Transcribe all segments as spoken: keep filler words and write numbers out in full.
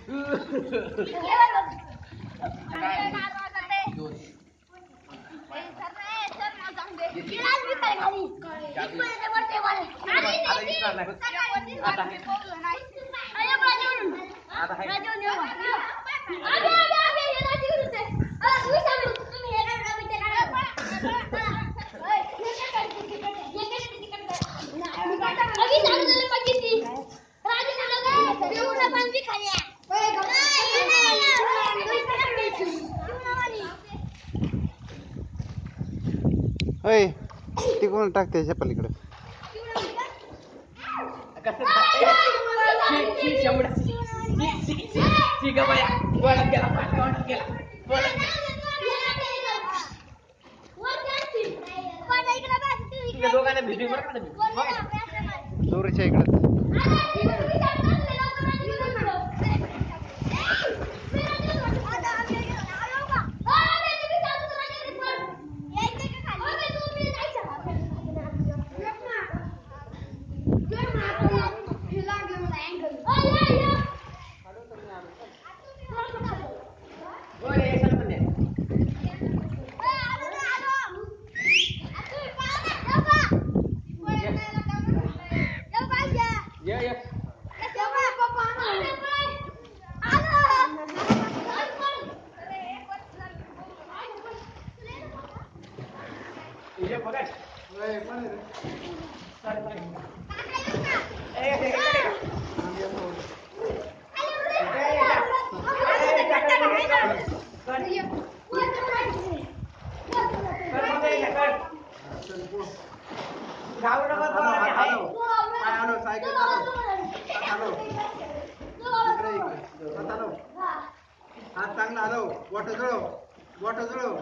ओय ती कोण टाकते ह्याच्या पलीकडे दोरीच्या इकडे हात चांगला हलव बोट जळव बोट जळव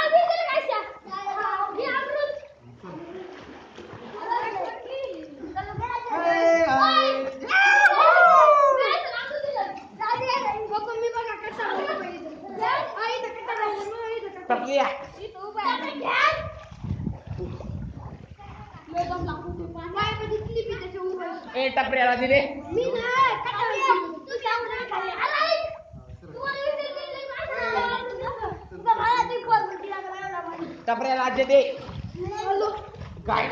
ए टपऱ्याला दिले टपऱ्याला आज दे काय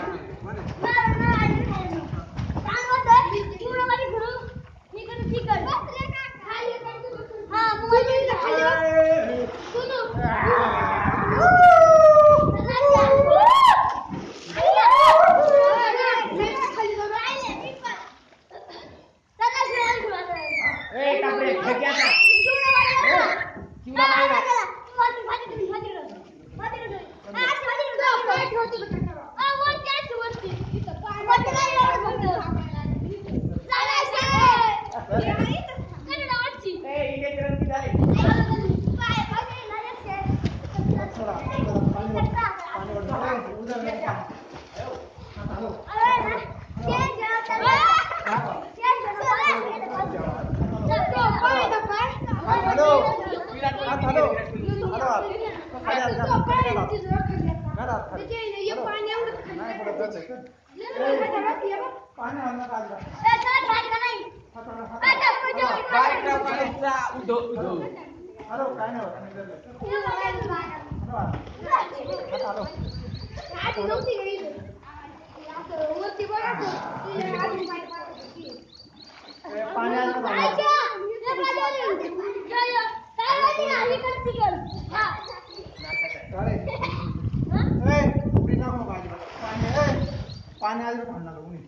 पाणी आलं थांबणार कोणी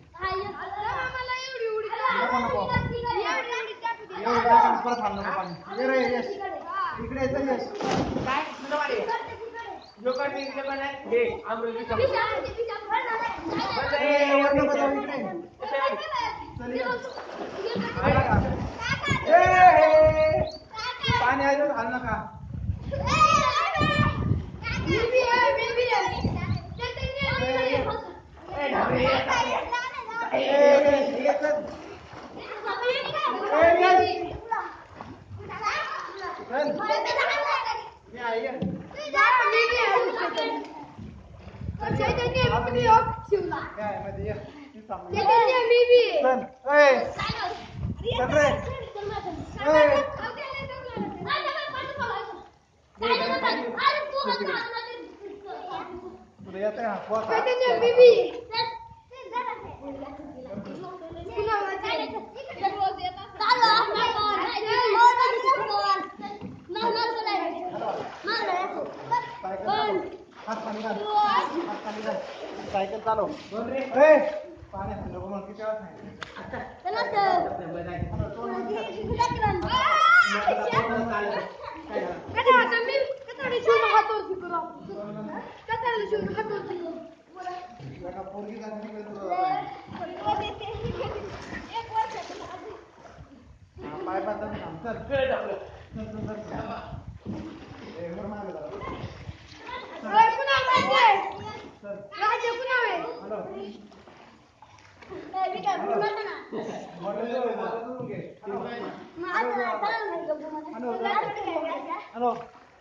परत थांबणार पाणी रे यश इकडे येतं यश काय पाणी आलं घाल नका चल रे हात खाली घाल हात खाली घाल सायकल चालव ए पाण्यात नको मग किती वेळा पाय पाय चल हॅलो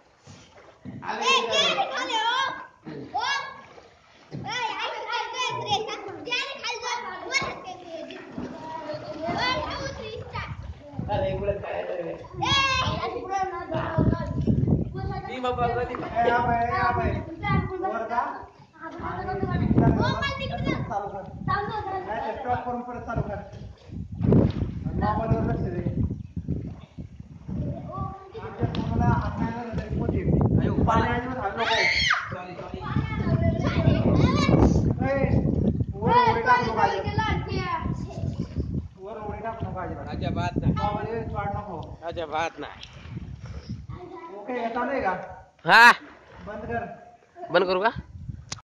करून परत चालू कर मोबाईलवर लक्ष दे आमच्या फोनला हात नाही झाला तरी पोट येते पाण्यावर हात नको वर उडी टाकू पाहिजे वर उडी टाकू पाहिजे अजिबात नाही मोबाईल वाढ नको अजिबात नाही ओके चालू आहे का हा बंद कर बंद करू का